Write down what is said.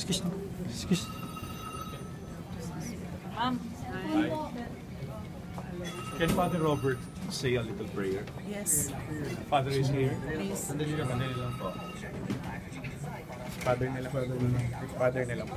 Excuse me. Excuse. Can Father Robert say a little prayer? Yes, Father is here. please. Sandali lang po. Father nila po.